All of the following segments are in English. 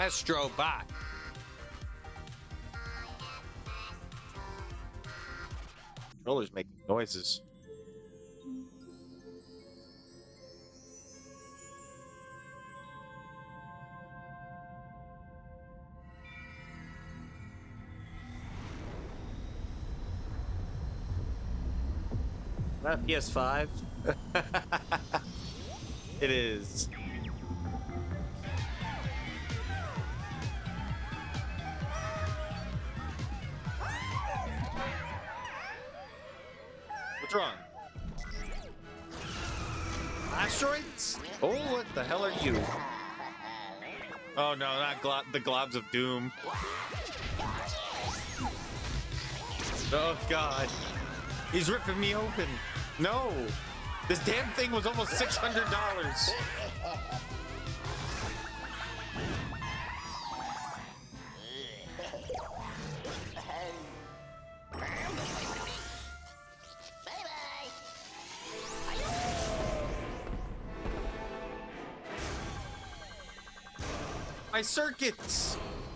Astro Bot. Controller's making noises. Not PS5. It is. What's wrong? Asteroids? Oh, what the hell are you? Oh no, not the globs of doom. Oh god. He's ripping me open. No! This damn thing was almost $600. My circuits!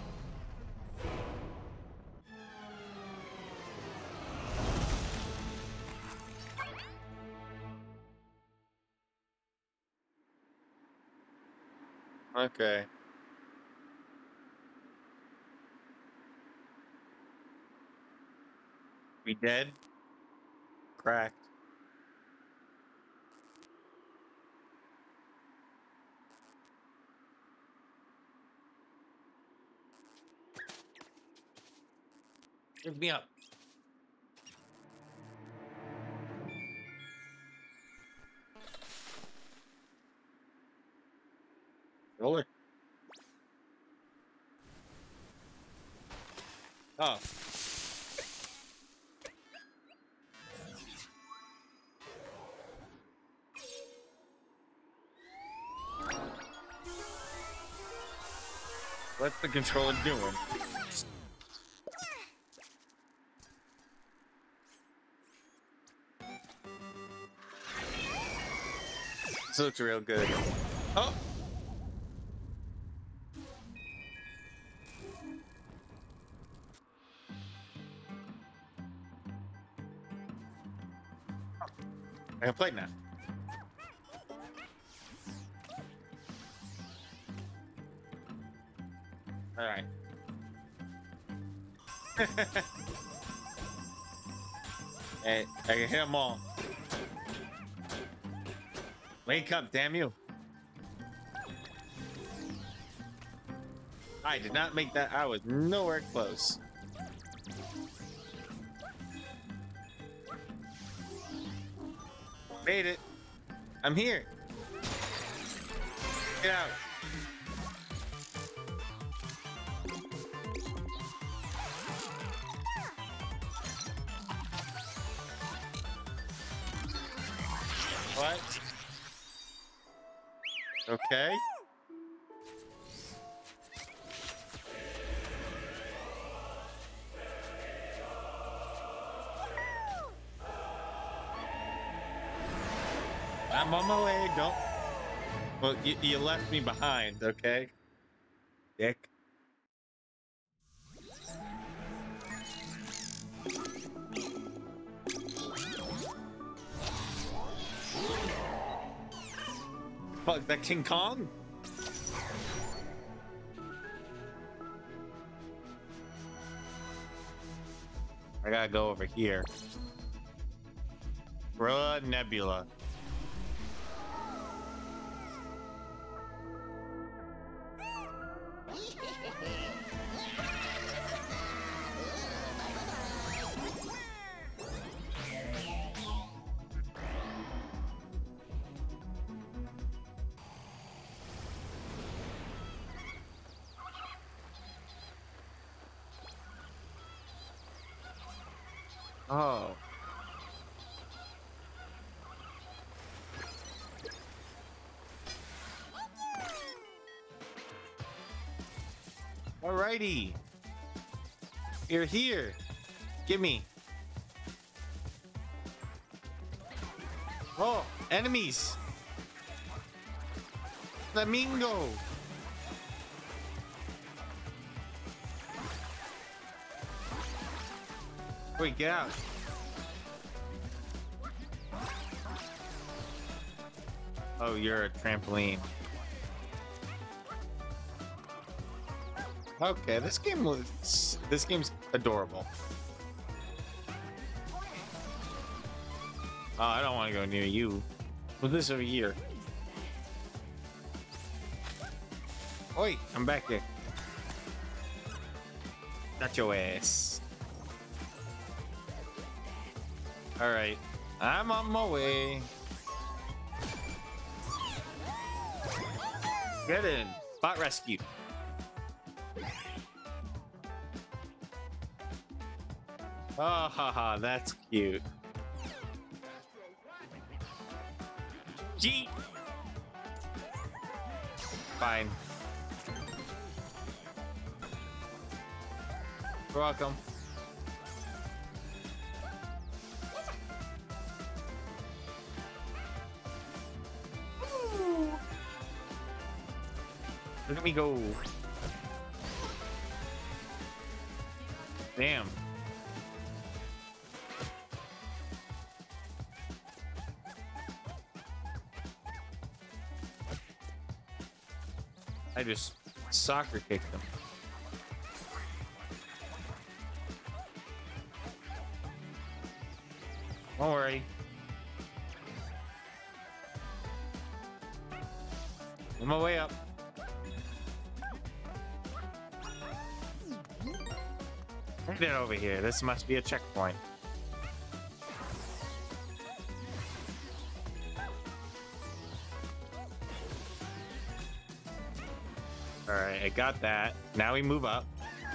Okay. We dead? Cracked. Give me up. Roller. Oh. What's the controller doing? This looks real good. Oh! I can play now. All right. Hey, I can hit them all. Wake up, damn you. I did not make that. I was nowhere close. Made it. I'm here. Get out. What? Okay. I'm on my way. Don't. Well, you left me behind, okay? Dick. Fuck, that King Kong? I gotta go over here. Bruh, Nebula. Oh. Alrighty. You're here. Gimme. Oh, enemies. Flamingo. Wait, get out. Oh, you're a trampoline. Okay, this game's adorable. Oh, I don't want to go near you. What's this over here? Oi, I'm back here. Got your ass. Alright, I'm on my way. Get in. Bot rescue. Oh, haha, that's cute. Gee. Fine. You're welcome. Look at me go. Damn. I just soccer kicked him. Don't worry. On my way up. Get over here. This must be a checkpoint. Alright, I got that. Now we move up.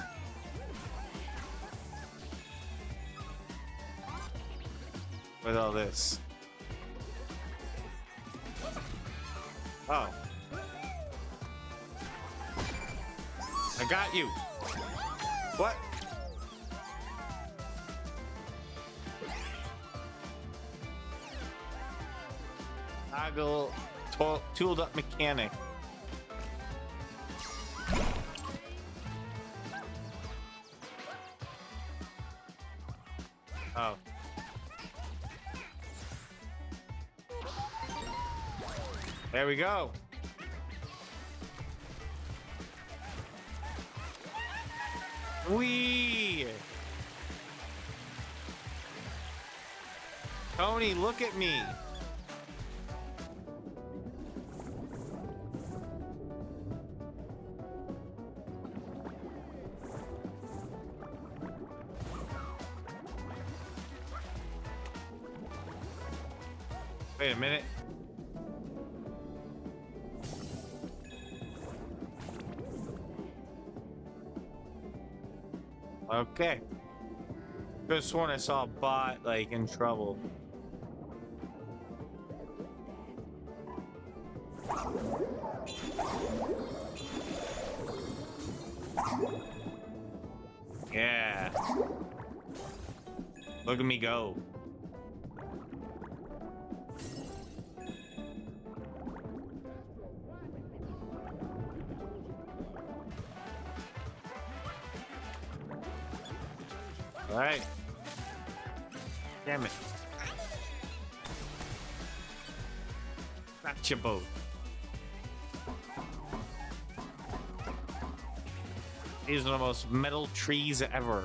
With all this. Oh. I got you. What? Toggle tooled up mechanic. Oh. There we go. Wee. Tony, look at me. Wait a minute. Okay. Could have sworn I saw a bot like in trouble. Yeah. Look at me go. All right. Damn it. Gotcha boat. These are the most metal trees ever.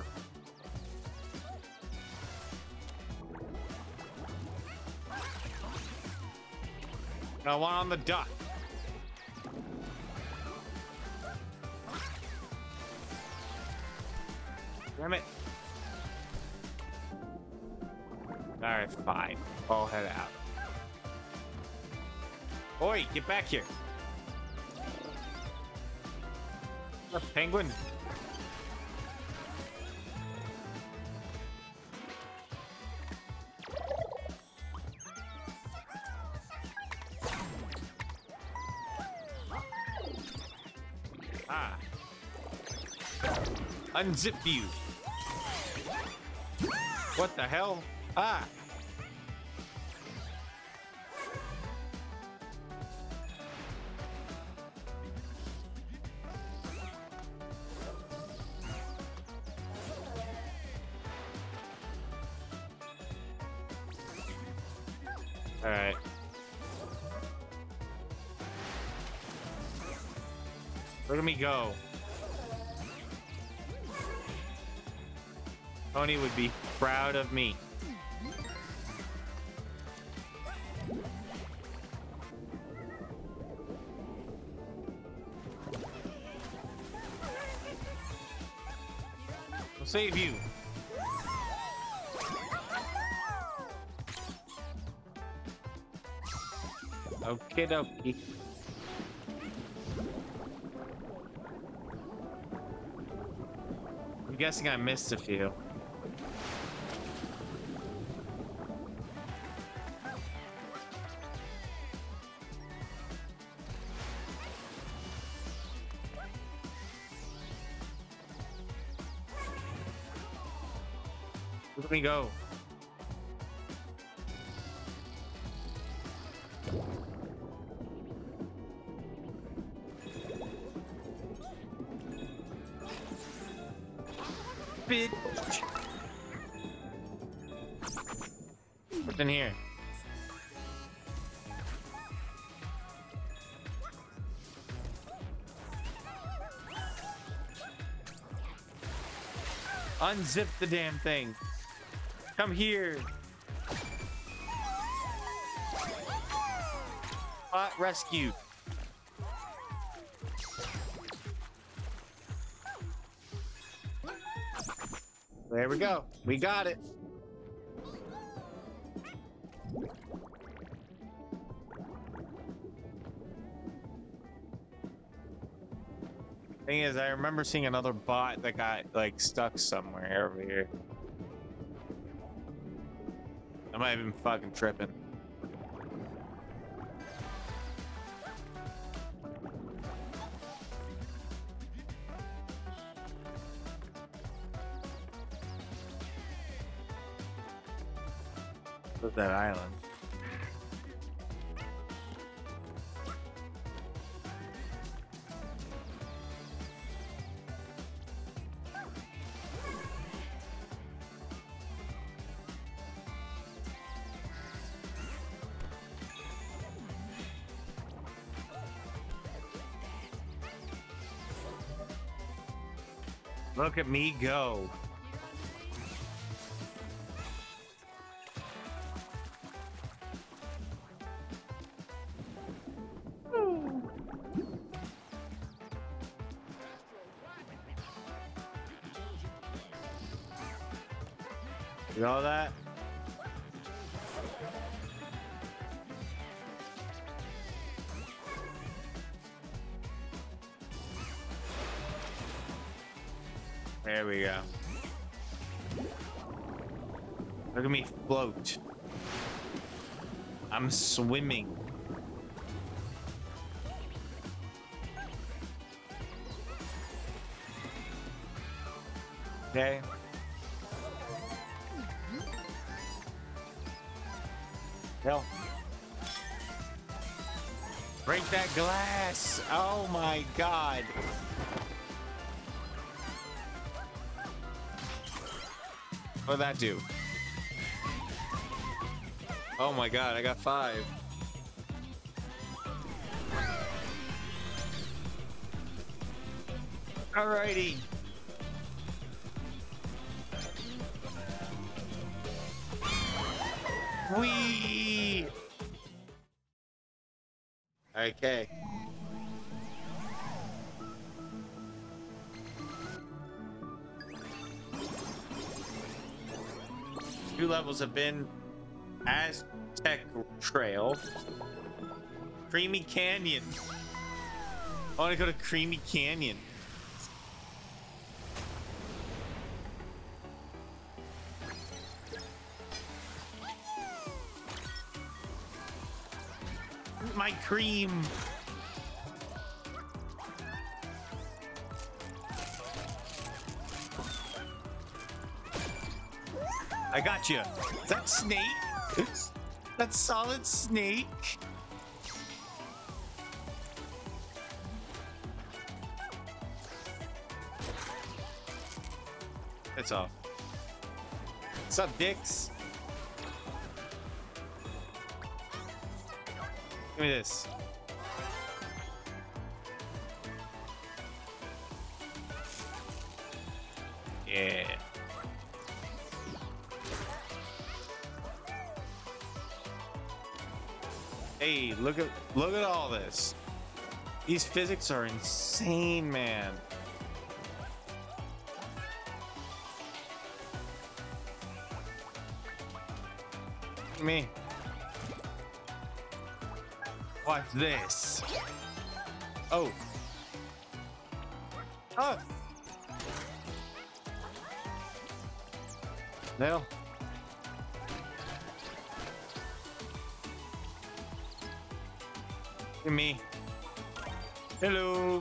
Got one on the duck. Damn it. Alright, fine. I'll head out. Oi, get back here. A penguin. Ah. Unzip you. What the hell? Ah. All right. Look at me go. Tony would be proud of me. I'll save you. Okie dokie. I'm guessing I missed a few. Let me go. Bitch. What's in here? Unzip the damn thing. Come here. Bot rescue. There we go. We got it. Thing is, I remember seeing another bot that got like stuck somewhere over here. I might have been fucking tripping. What's that island? Look at me go. You know that? There we go. Look at me float. I'm swimming. Okay. Hell. Break that glass. Oh my God. What did that do? Oh my God, I got 5. Alrighty. Whee! Okay. Two levels have been Aztec Trail, Creamy Canyon. I want to go to Creamy Canyon. My cream. I got you. Is that snake? That solid snake? It's off. What's up, dicks? me this. Yeah. Hey, look at all this. These physics are insane, man. Look at me. Watch this. Oh. Oh. No. Look at me. Hello.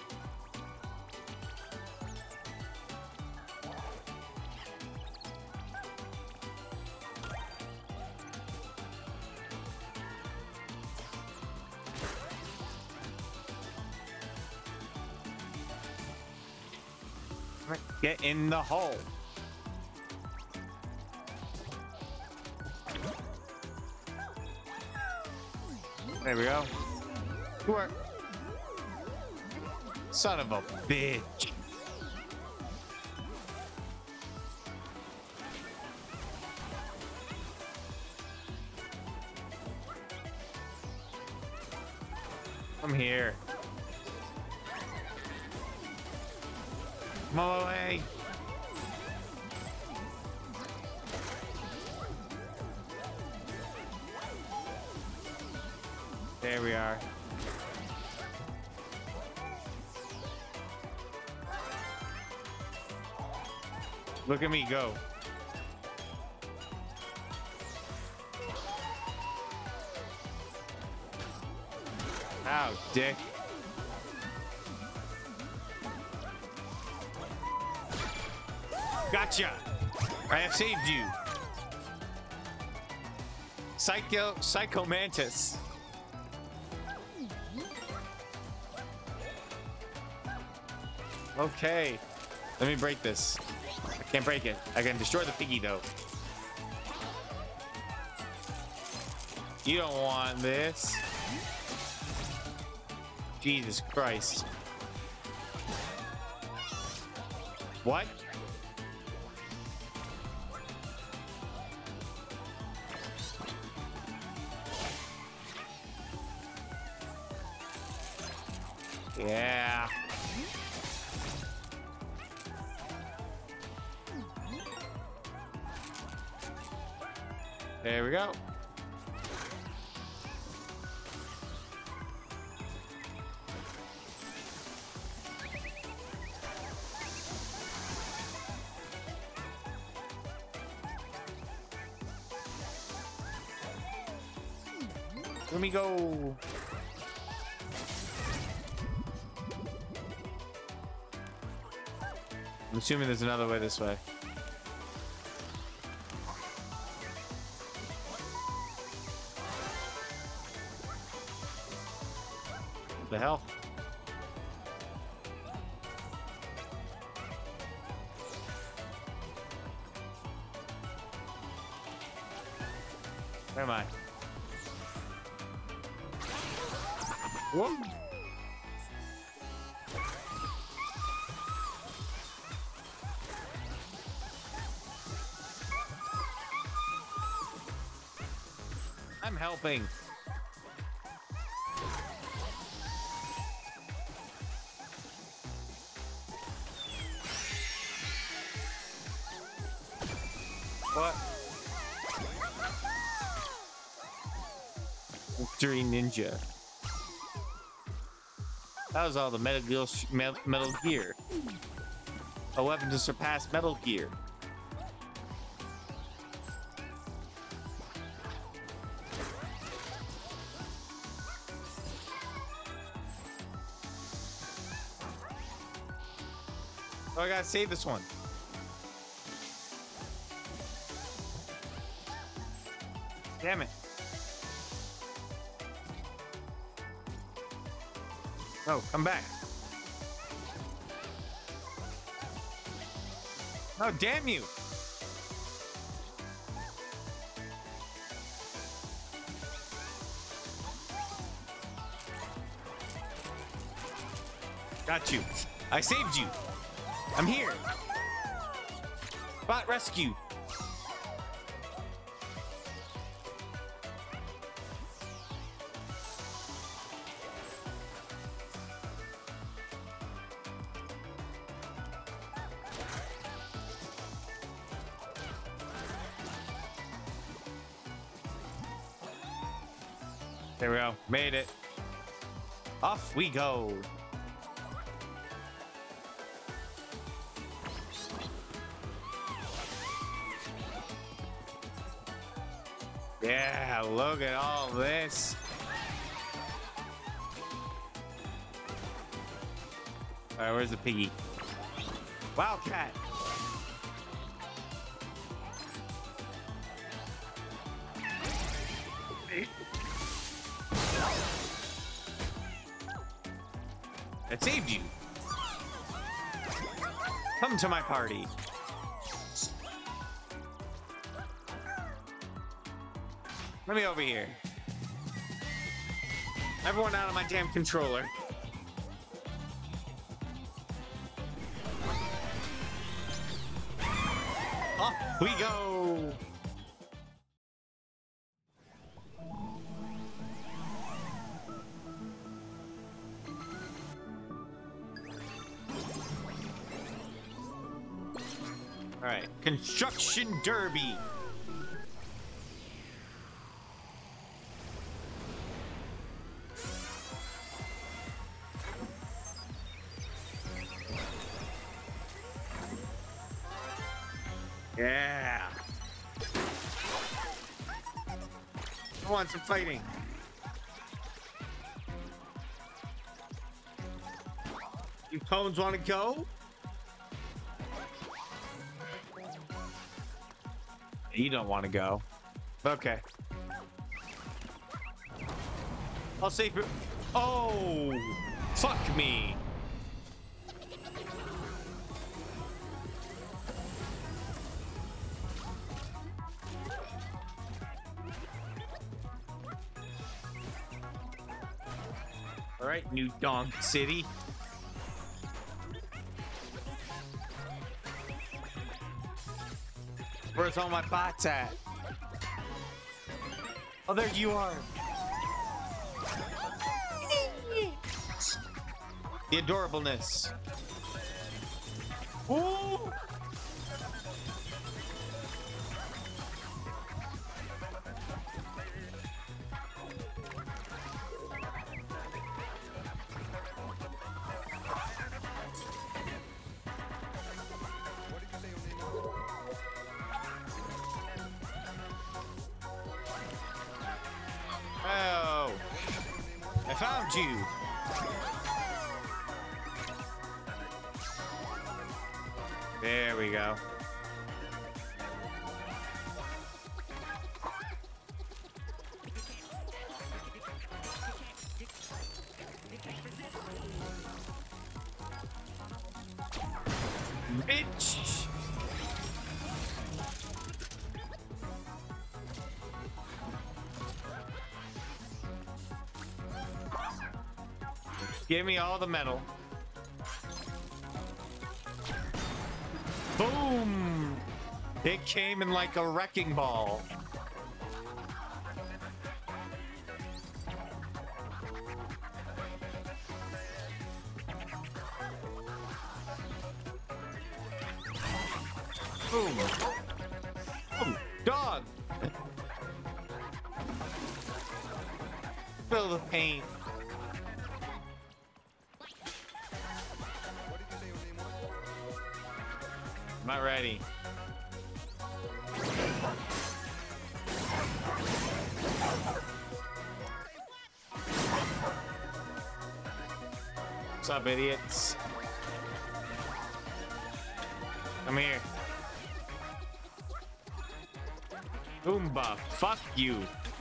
Get in the hole. There we go. Work. Son of a bitch. I'm here. Come on away. There we are. Look at me go. Ow, dick. Gotcha. I have saved you. Psycho Mantis. Okay. Let me break this. I can't break it. I can destroy the piggy though. You don't want this. Jesus Christ. What? Yeah. There we go. Let me go. I'm assuming there's another way this way. What the hell? Where am I? Whoop. I'm helping. What? Victory Ninja. That was all the Metal Gear. A weapon to surpass Metal Gear. Oh, I gotta save this one. Damn it. No, come back. No, damn you. Got you. I saved you. I'm here. Bot rescue. There we go. Made it. Off we go. Yeah, look at all this. All right, where's the piggy? Wildcat. I saved you. Come to my party. Let me over here. Everyone out of my damn controller. Off we go. All right, construction derby. Yeah. I want some fighting. You cones want to go? You don't want to go. Okay. I'll save you. Oh, fuck me. All right, New Donk City. Where's all my bots at? Oh, there you are. The adorableness. Ooh. Oh, I found you. There we go. Bitch. Give me all the metal. Boom! It came in like a wrecking ball. Boom! Boom! Dog! Feel the pain. Not ready. What's up, idiots? Come here. Boomba, fuck you.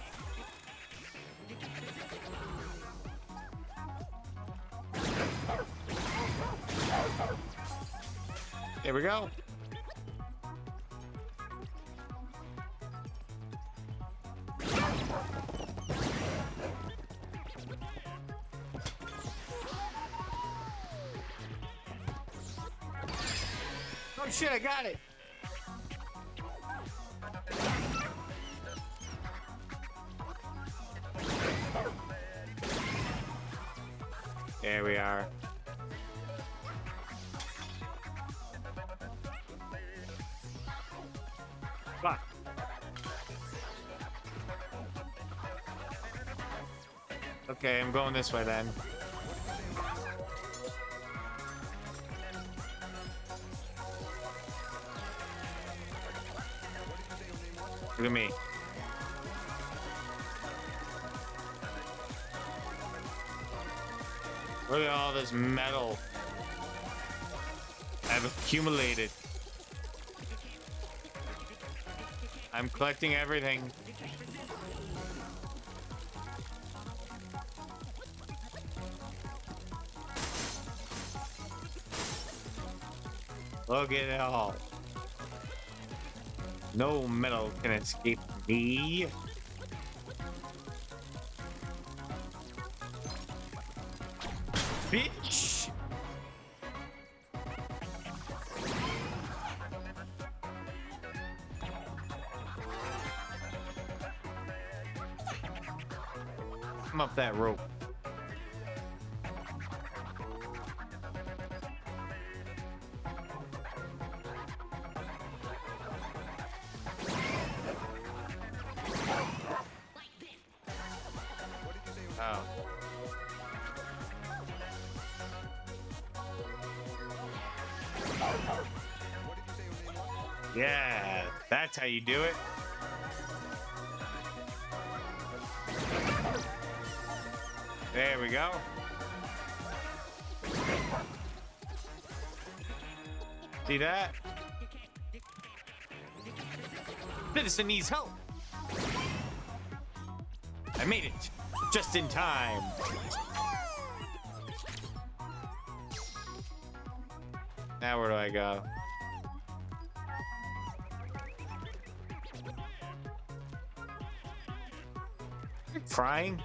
There we go. Oh shit, I got it. There we are. Fuck. Okay, I'm going this way then. Look at me. Look at all this metal I've accumulated. I'm collecting everything. Look at it all. No metal can escape me. Bitch! Come up that rope. Oh. Yeah, that's how you do it. There we go. See that? Citizen needs help. I made it just in time. Now where do I go? Frying?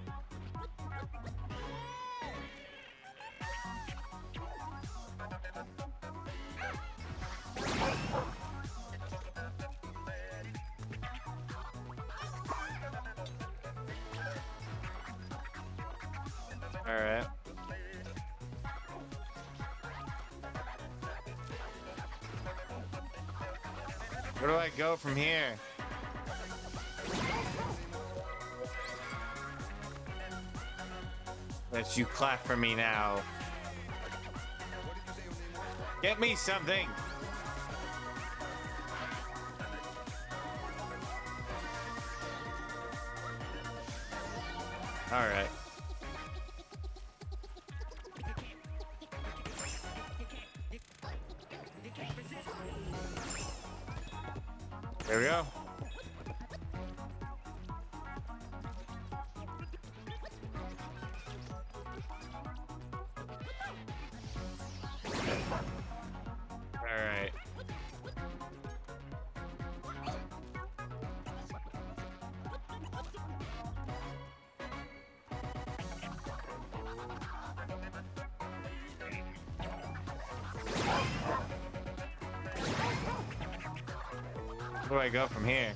All right. Where do I go from here? Let you clap for me now. Get me something. All right. There we go. All right. Where do I go from here?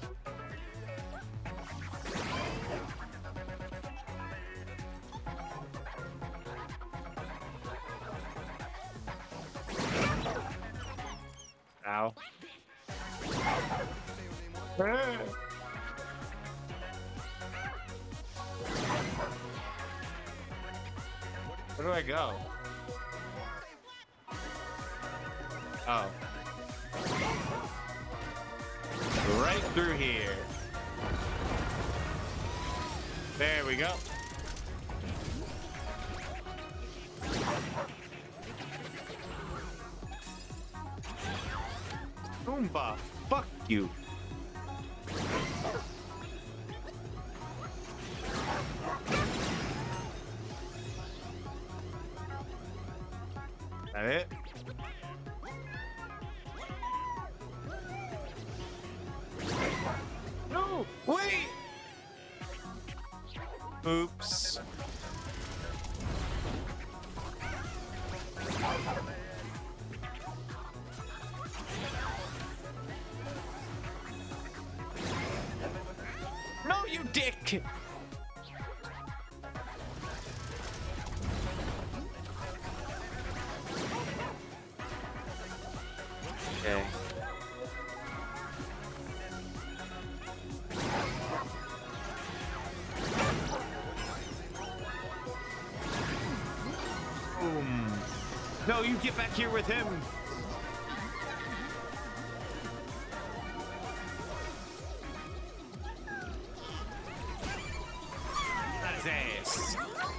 Ow. Where do I go? Oh. Right through here. There we go. Boomba, fuck you. That it? No, wait! Oops. dick! Okay. Boom. No, you get back here with him. His ass.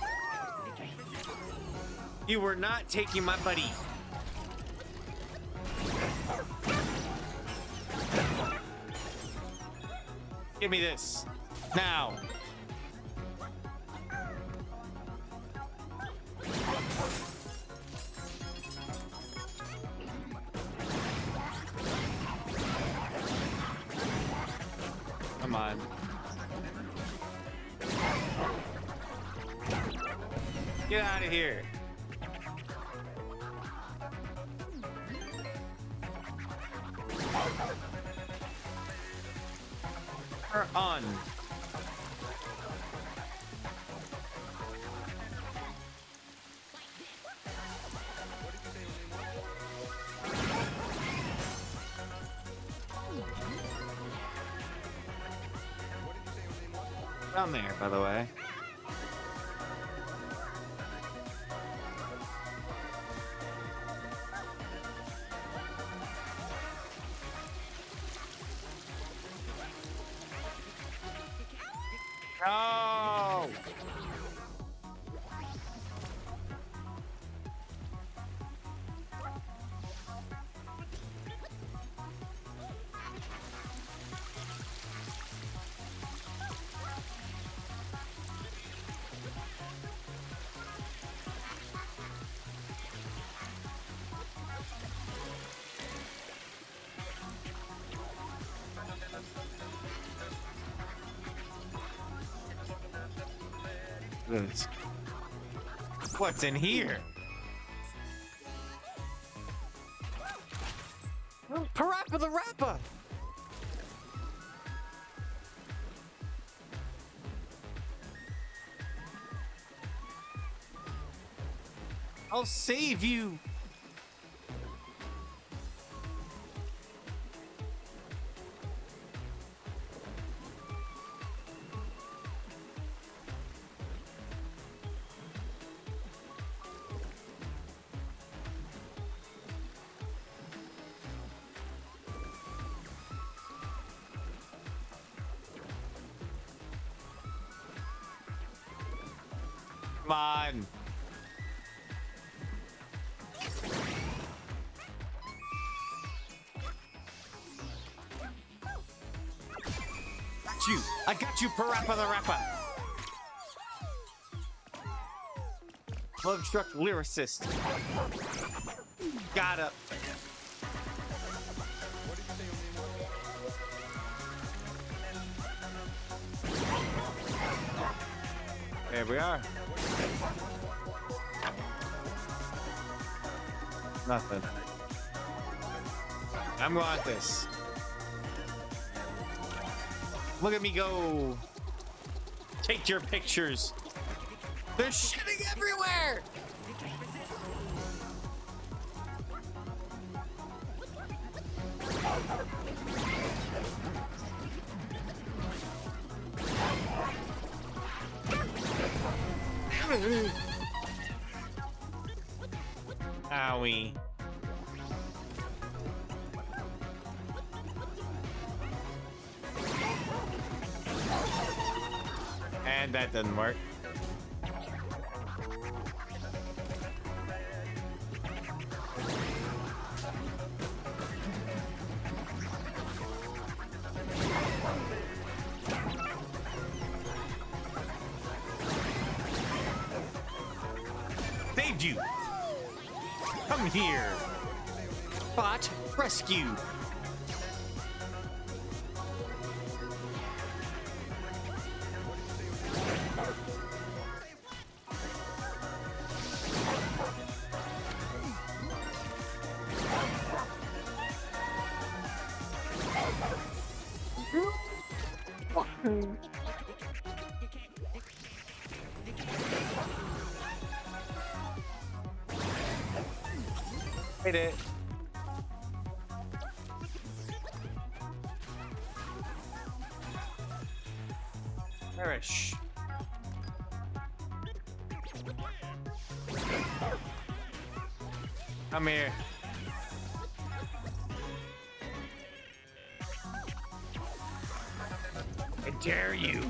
You were not taking my buddy. Give me this. Now. Come on. Get out of here. We're on. Down there, by the way. No! What's in here? Parappa the Rapper! I'll save you! Come on. Got you. I got you, Parappa the Rapper. Love struck lyricist. Got up. There we are. Nothing. I'm going at this. Look at me go. Take your pictures. They're shitting everywhere. Owie. And that doesn't work. Saved you. Come here. Bot rescue. Made it. Perish. Come here. I dare you.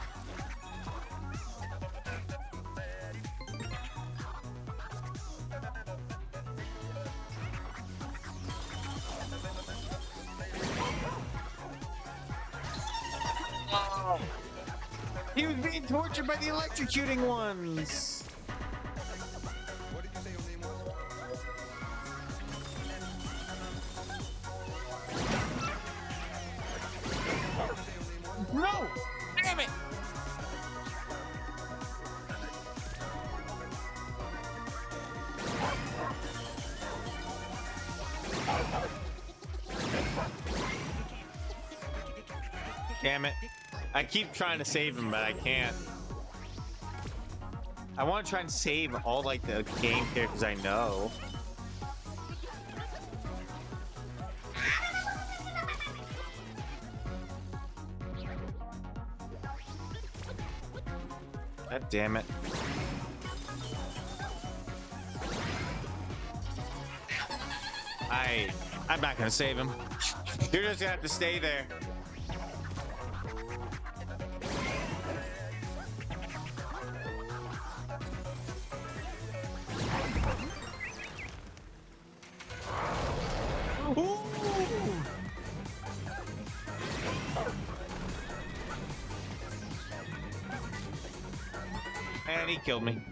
Oh. He was being tortured by the electrocuting ones. What did you say your name was? No! Damn it! Damn it. I keep trying to save him, but I can't. I want to try and save all like the game characters I know. God damn it. I'm not gonna save him. You're just gonna have to stay there. Ooh. And he killed me.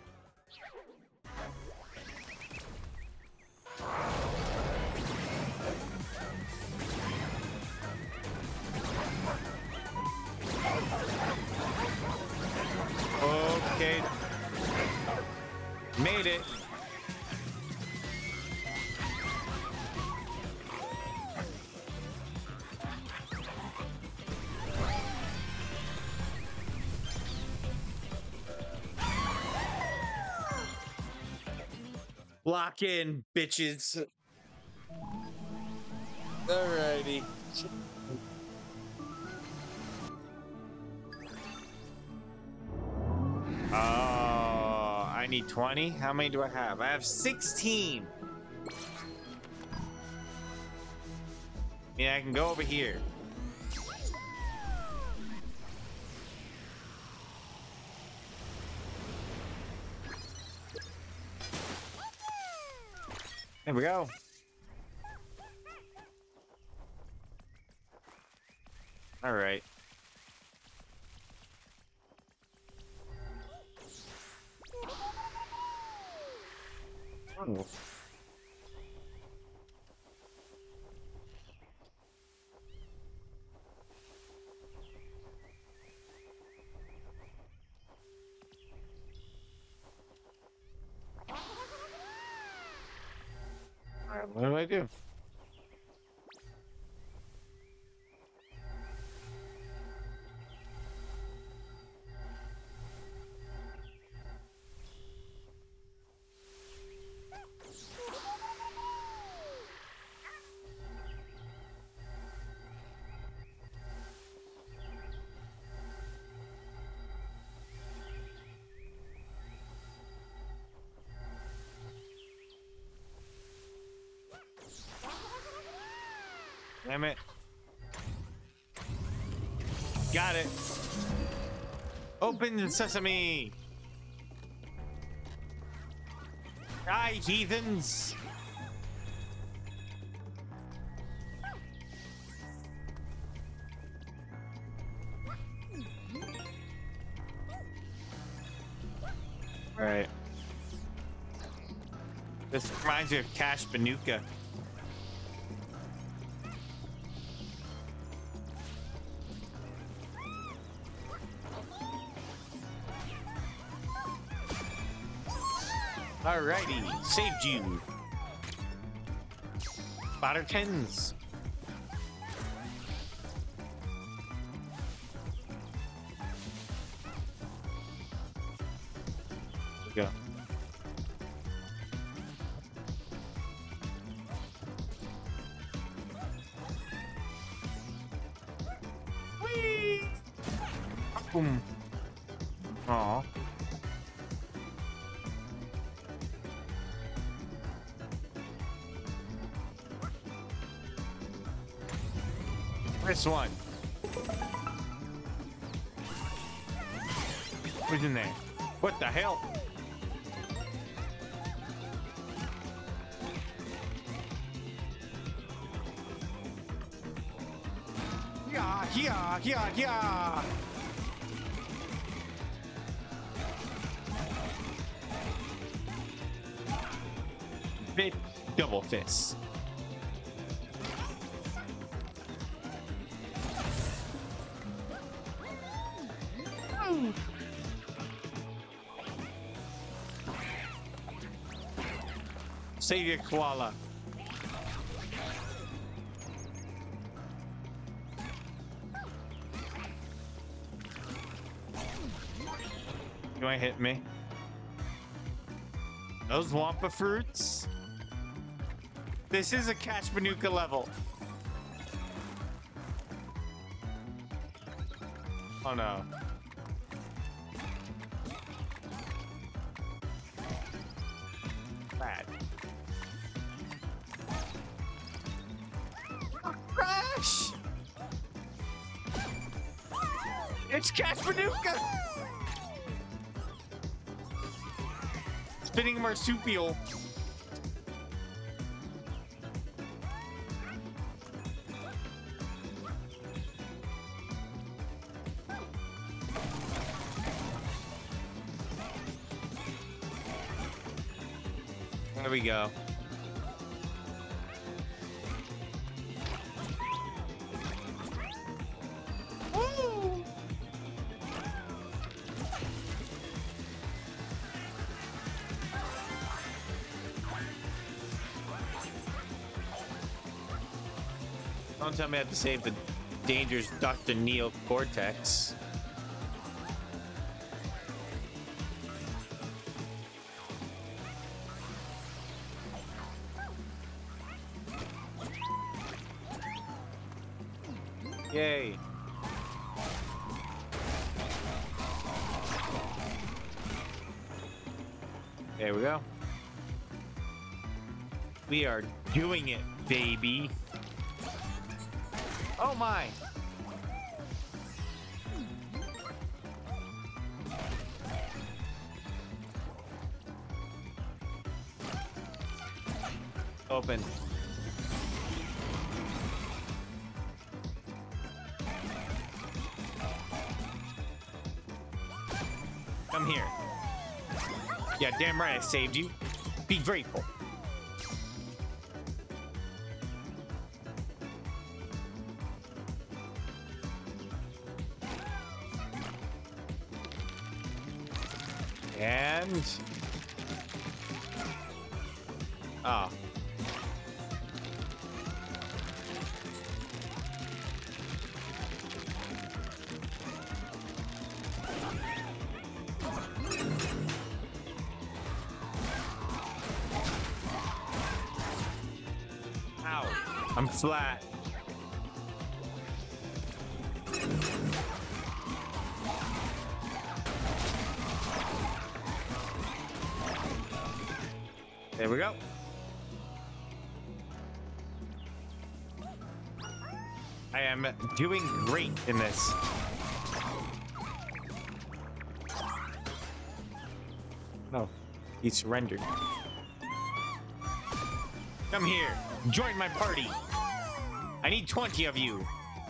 Okay. Made it. Lock in, bitches. Alrighty. Oh, I need 20. How many do I have? I have 16. Yeah, I can go over here. There we go. All right. Oh. All right, what do I do? Damn it. Got it. Open the sesame. Hi, heathens. All right. This reminds me of Cash Banuka. Alrighty, saved you. Spotter 10s. There we go. Boom. Aw. This one. What's in there? What the hell? Yeah, yeah, yeah, yeah. Bit double fist. Savior koala. You want to hit me? Those Wampa fruits? This is a Cash Manuka level. Oh no. Bad. Oh, crash! It's Cash Manuka! Spinning marsupial. There we go. Woo! Don't tell me I have to save the dangerous Dr. Neo Cortex. Yay. There we go. We are doing it, baby. Oh my. Open. Come here. Yeah, damn right I saved you. Be grateful. And... ah. Ow. I'm flat. There we go. I am doing great in this. No, he surrendered. Come here, join my party. I need 20 of you.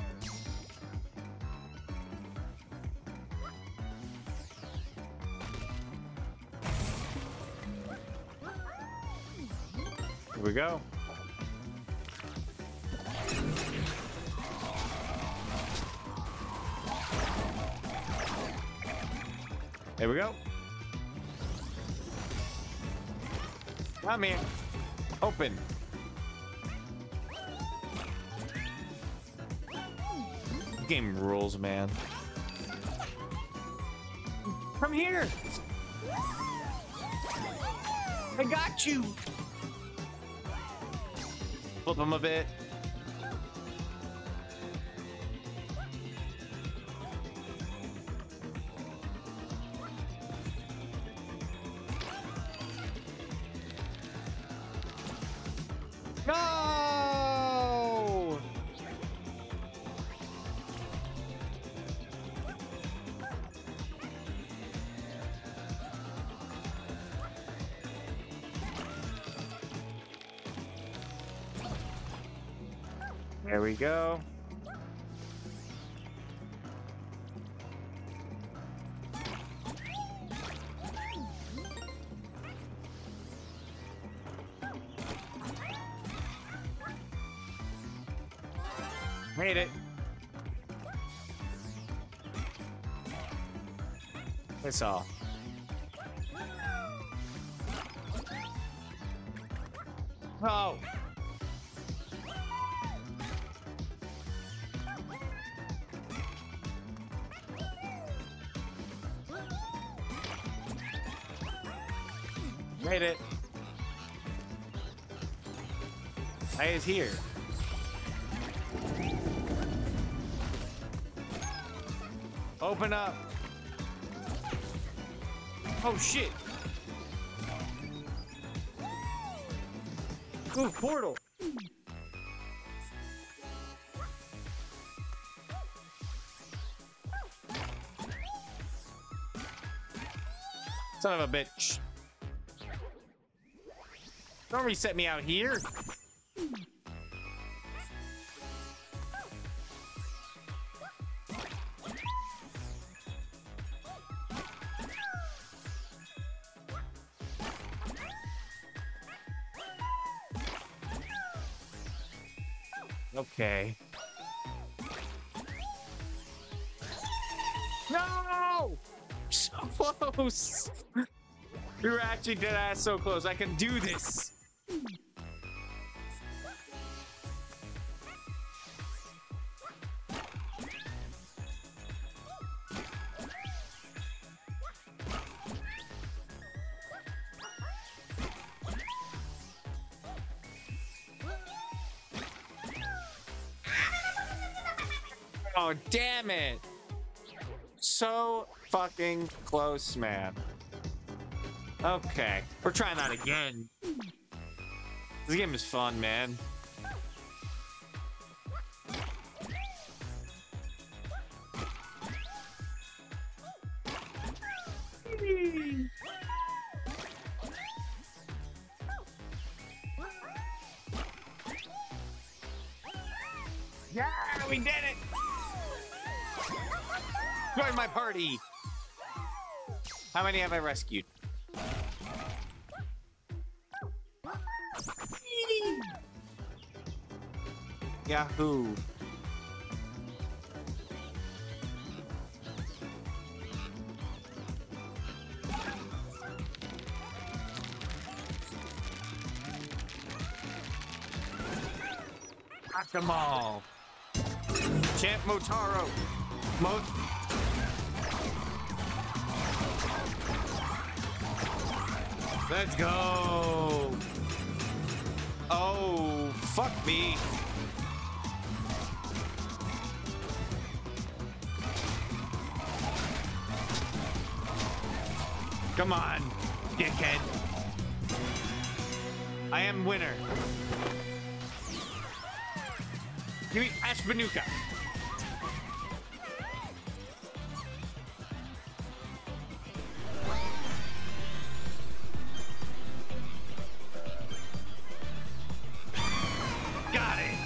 Here we go. There we go. Come here. Open. Game rules, man. Come here. I got you. Flip him a bit. No! There we go. Made it. That's all. Oh. Made it. I is here. Open up. Oh shit. Ooh, portal. Son of a bitch. Don't reset me out here. Okay. No! So close! We were actually dead ass so close. I can do this. Oh, damn it. So fucking close, man. Okay, we're trying that again. This game is fun, man. Yeah, we did it! Join my party! How many have I rescued? Yahoo! Got them all! Champ Motaro! Let's go! Oh, fuck me! Come on, dickhead! I am winner. Give me Ashbanuka. Got it.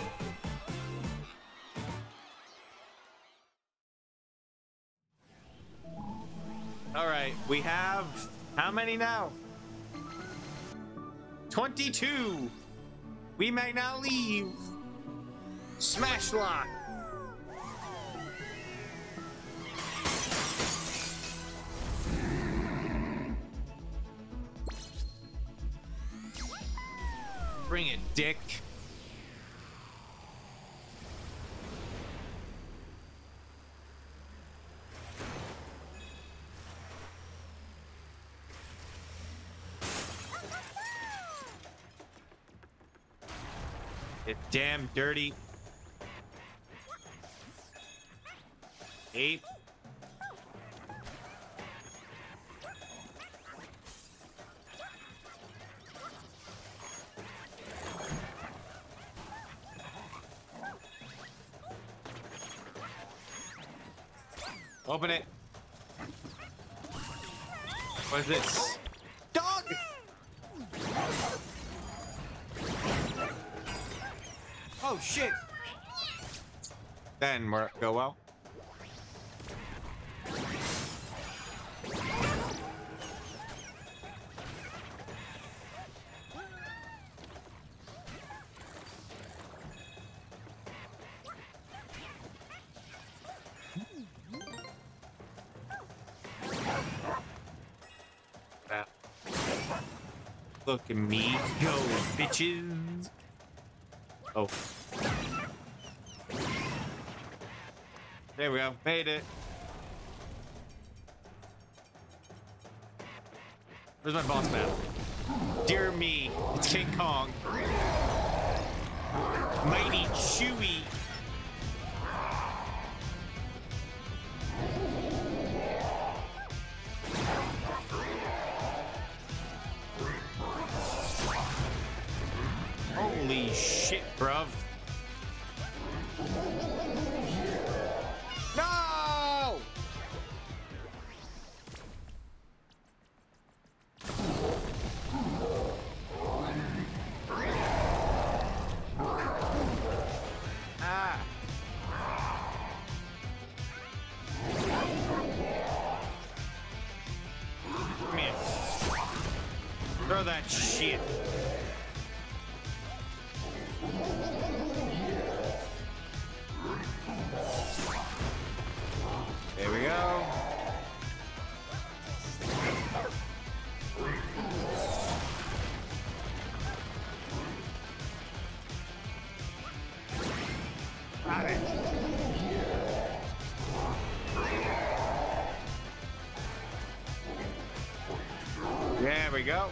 All right, we have how many now? 22. We may now leave. Smash lock. Bring it, dick. It's damn dirty. 8. Open it. What is this? Dog! Oh, shit. Then go well. Look at me go, bitches. Oh. There we go. Made it. Where's my boss map? Dear me, it's King Kong. Mighty Chewy. Holy shit, bruv. No! Ah. Come here. Throw that shit. There we go. Got it. There we go.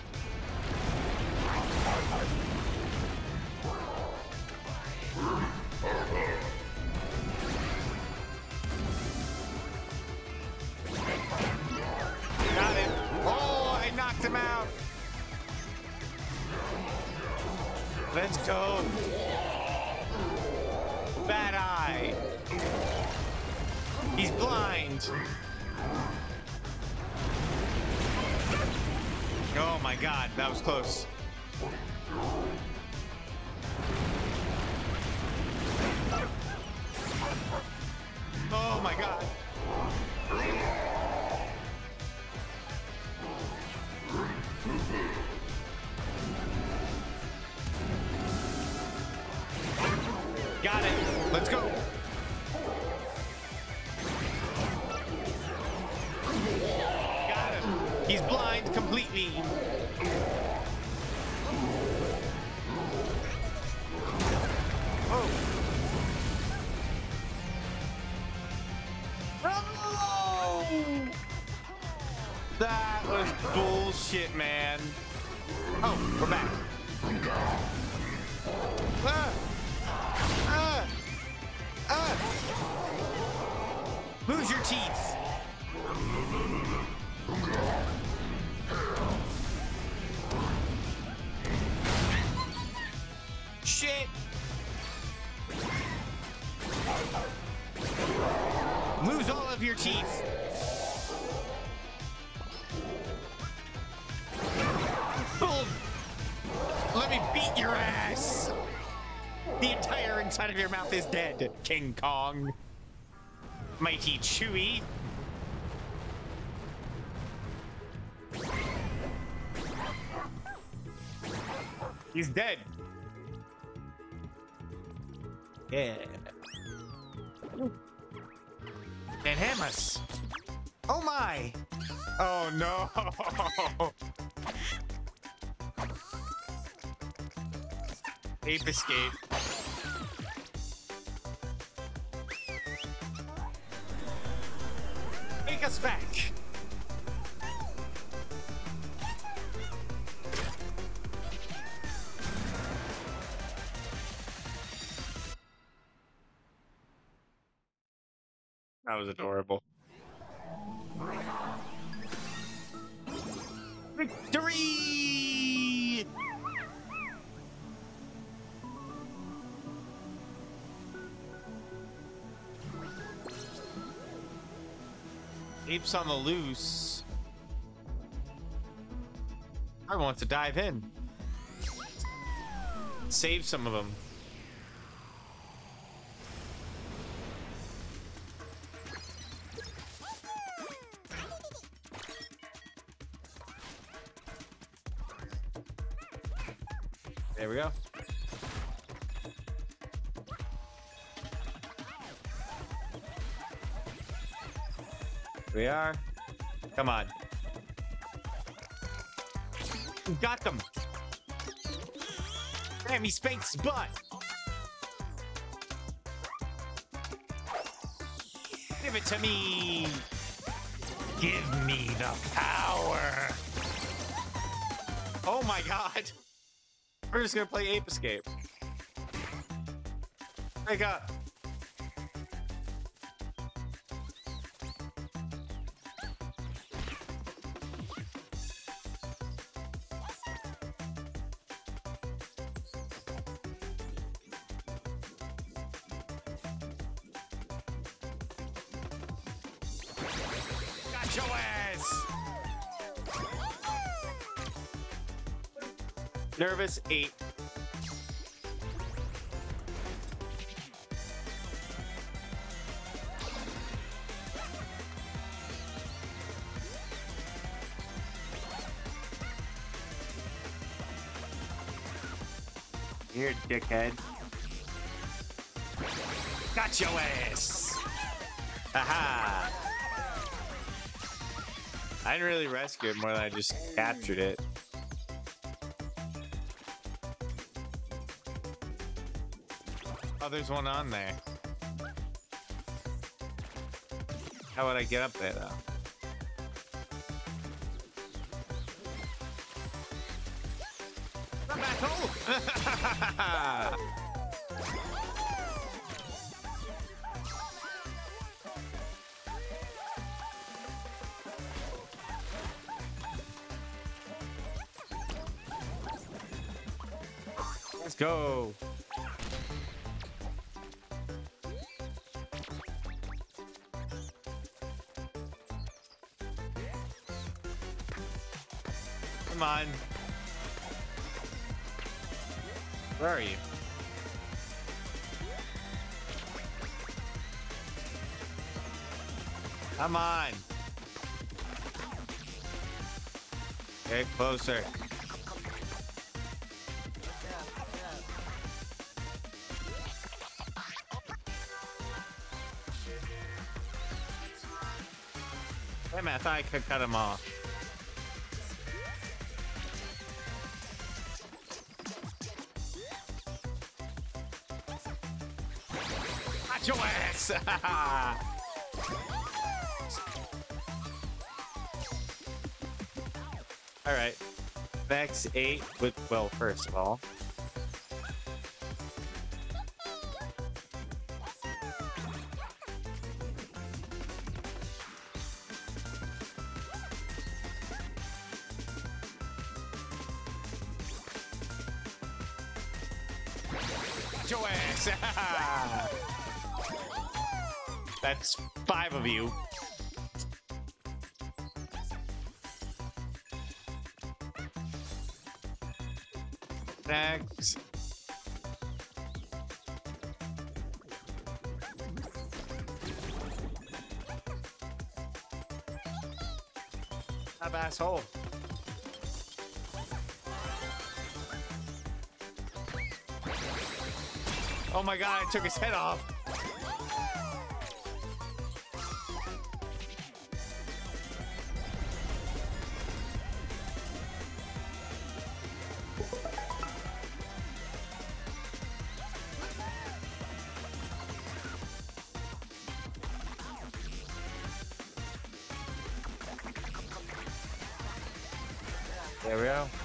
Got it. Oh, I knocked him out. Let's go. Bad eye. He's blind. Oh my god, that was close. Oh my god. Got it. Let's go. Got him. He's blind completely. Oh. Oh! That was bullshit, man. Oh, we're back. Ah! Ah! Ah! Lose your teeth. Shit. Lose all of your teeth. Boom. Let me beat your ass. The entire inside of your mouth is dead, King Kong. Mighty Chewy. He's dead. Yeah. And Hamas. Oh my. Oh no. Ape escape. Take us back. That was adorable. Victory! Apes on the loose. I want to dive in. Save some of them. There we go. Here we are. Come on. We got them. Damn, he spanked his butt. Give it to me. Give me the power. Oh my god. We're just gonna play Ape Escape. Wake up. Got your ass. Nervous 8. Here, dickhead. Got your ass. Aha. I didn't really rescue it more than I just captured it. Oh, there's one on there. How would I get up there, though? Come back home! Let's go! Come on. Where are you? Come on. Get closer. Damn it, I thought I could cut him off. Got your ass! Alright. Vex 8 with, well, first of all. Got your ass! That's 5 of you. Next. Stop, asshole. Oh my god, I took his head off. There we go.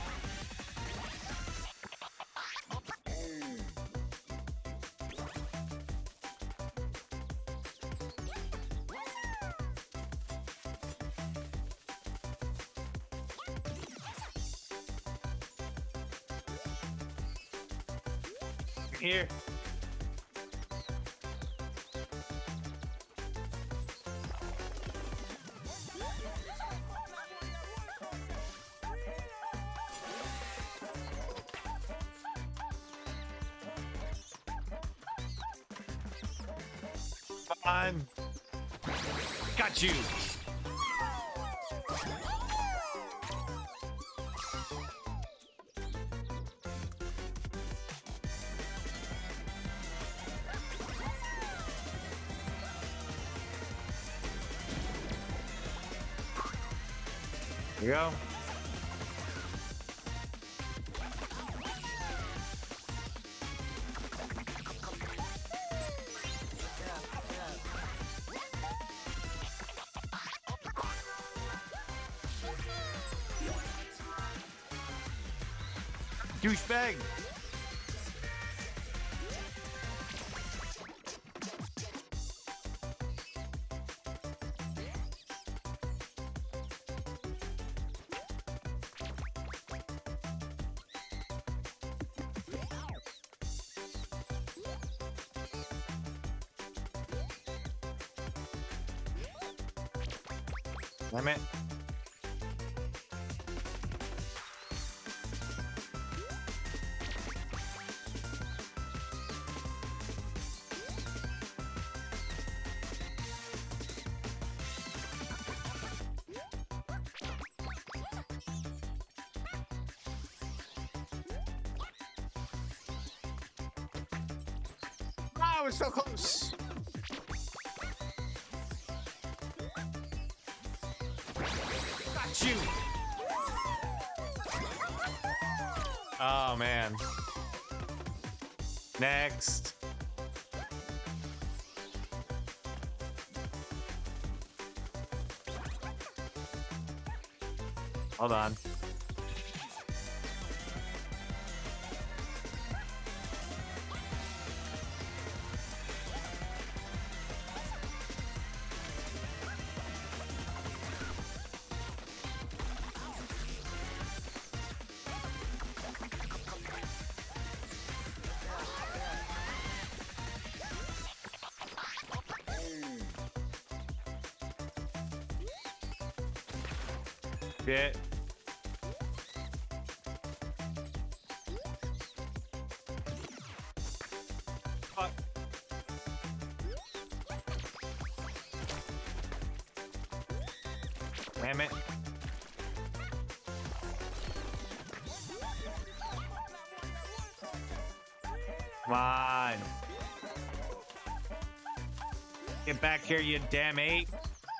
Here. on. Got you. Here you go. Douchebag. Damn it. Wow, it's so close. Got you. Oh man. Next. Hold on. Shit. Fuck. Damn it. Come on. Get back here, you damn ape.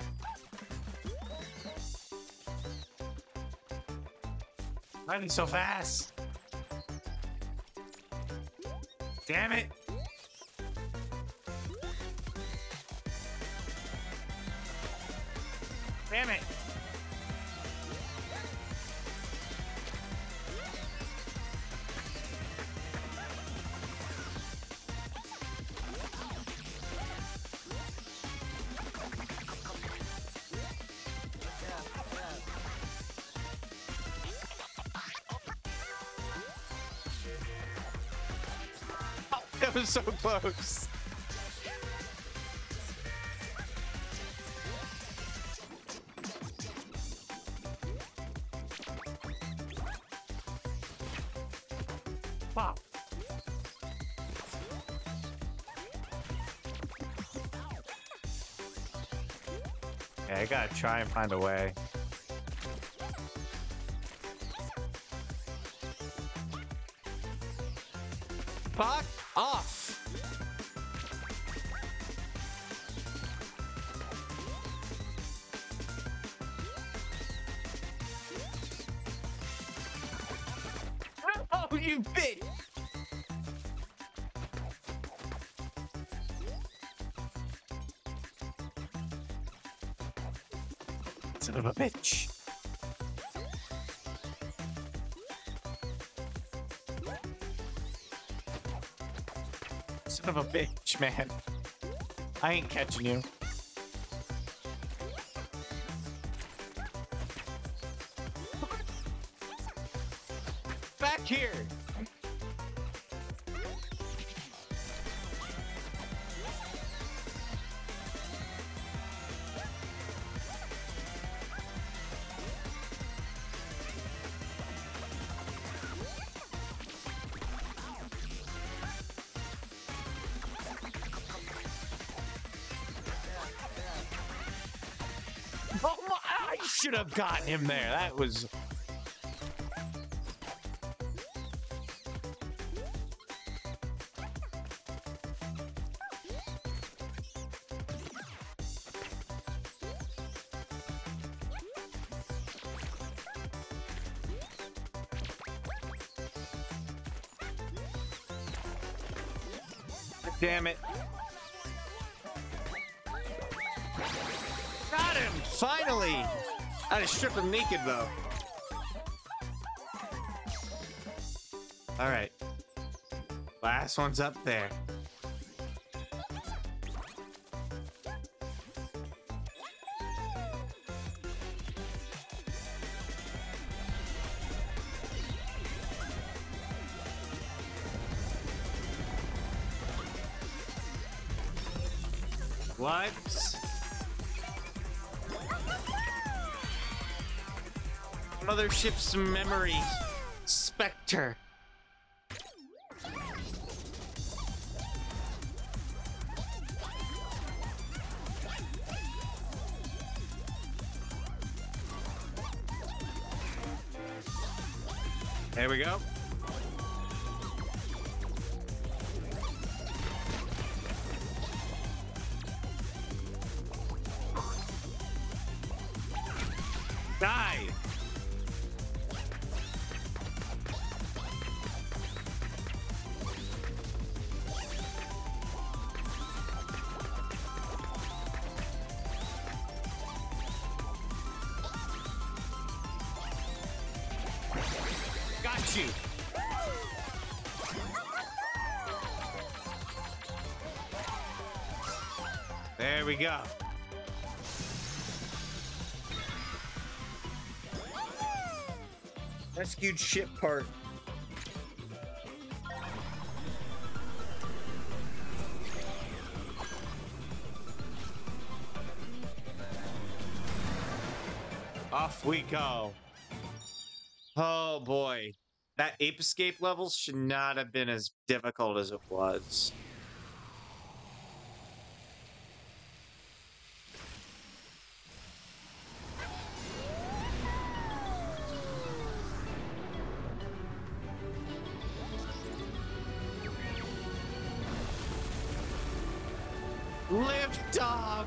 Why are they so fast? Damn it. Damn it. That was so close. Pop. Yeah, I gotta try and find a way. Fuck off. Oh, you bitch. Son of a bitch. Son of a bitch, man. I ain't catching you. Back here. should have gotten him there. That was... Damn it. Got him! Finally! I had to strip him naked, though. Alright. Last one's up there. What? Mothership's memory. Spectre. There we go. Die! Got you! There we go. Rescued ship part. Off we go. Oh boy. That ape escape level should not have been as difficult as it was. Lift off!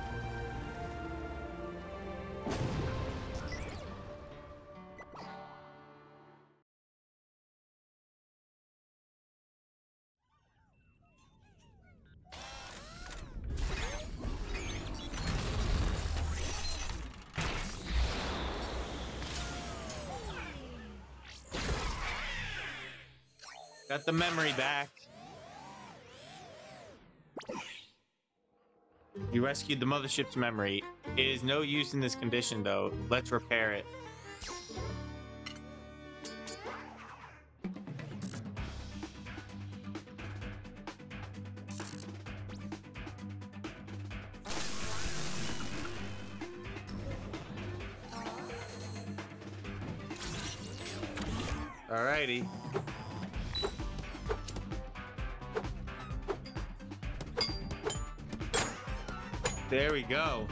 Got the memory back. You rescued the mothership's memory. It is no use in this condition, though. Let's repair it. Alrighty. There we go.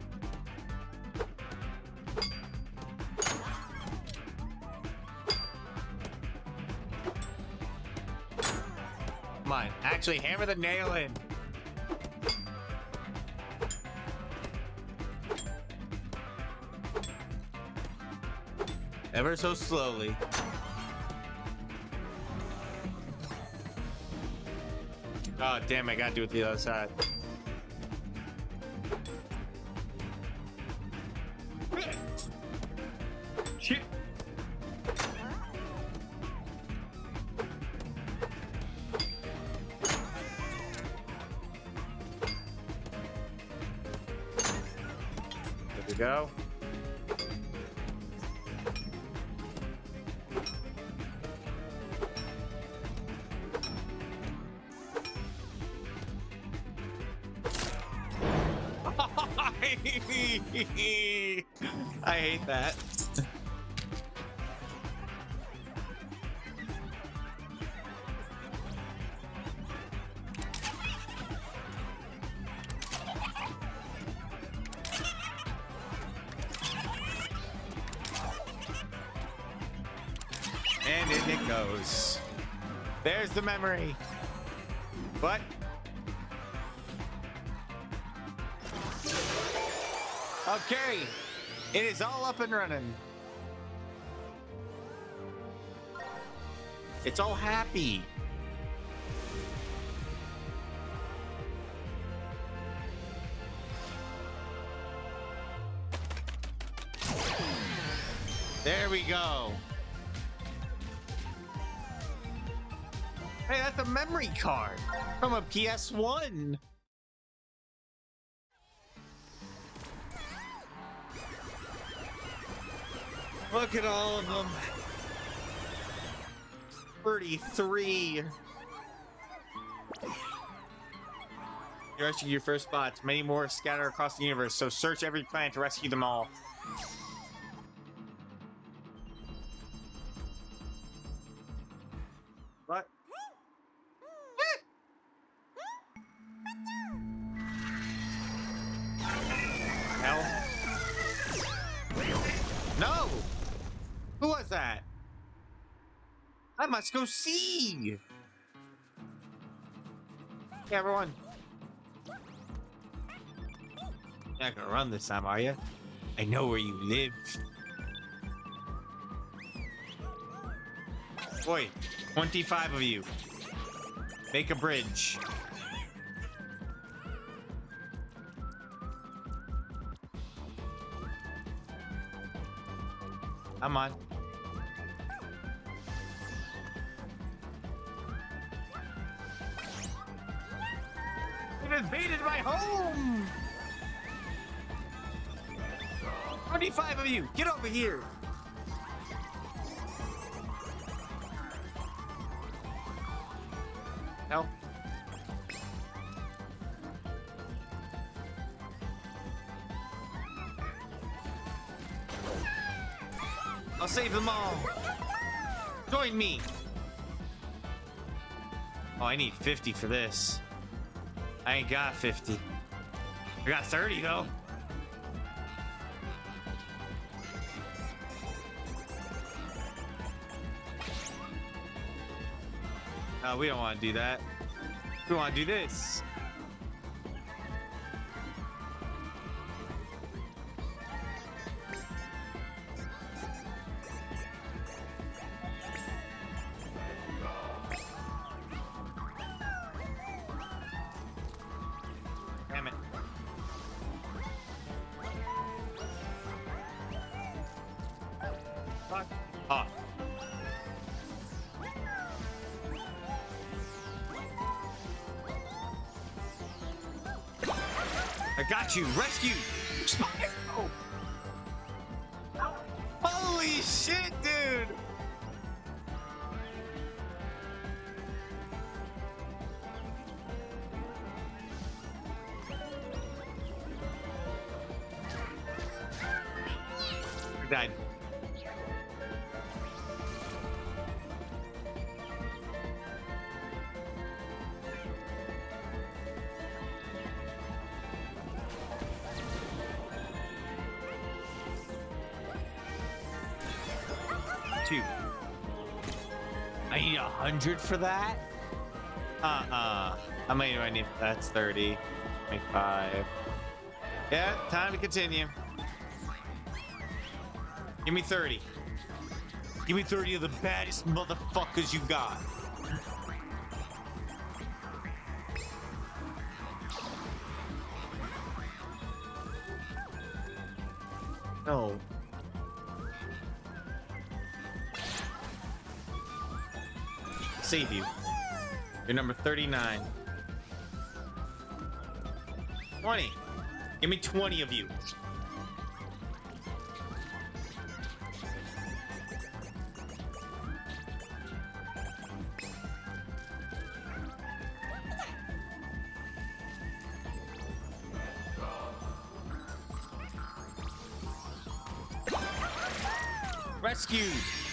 Come on, actually hammer the nail in. Ever so slowly. Oh, damn, I gotta do it the other side. Shit. There we go. I hate that. and it goes. There's the memory. But okay, it is all up and running. It's all happy. There we go. Hey, that's a memory card from a PS1. Look at all of them. 33. You rescued your first spots. Many more scatter across the universe, so search every planet to rescue them all. What? Hell? No! Who was that? I must go see! Hey, everyone. You're not gonna run this time, are you? I know where you live. Boy, 25 of you. Make a bridge. Come on. It invaded my home! 25 of you, get over here! Help. I'll save them all. Join me. Oh, I need 50 for this. I ain't got 50. I got 30 though. We don't want to do that. We want to do this. Damn it. Fuck off. I got you. Rescue. Oh. Holy shit, dude. I died. I need 100 for that? How many do I need? That's 30. 25. Yeah, time to continue. Give me 30. Give me 30 of the baddest motherfuckers you got. No. Save you. You're number 39. 20. Give me 20 of you. Rescued.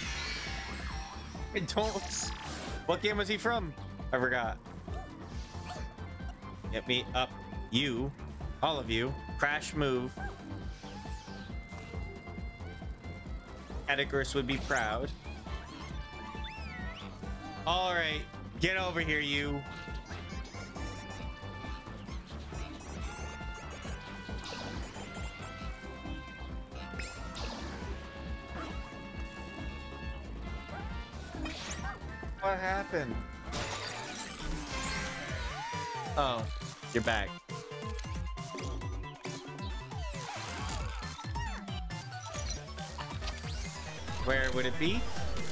Adults. What game was he from? I forgot. Get me up. You. All of you. Crash move. Atticus would be proud. All right, get over here, you. What happened? Oh, you're back. Where would it be?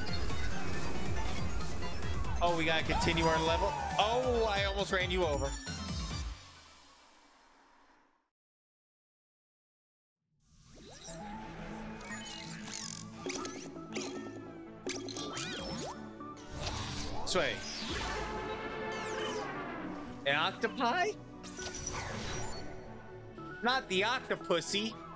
Oh, we gotta continue our level. Oh, I almost ran you over. Sway. An octopi? Not the octopussy.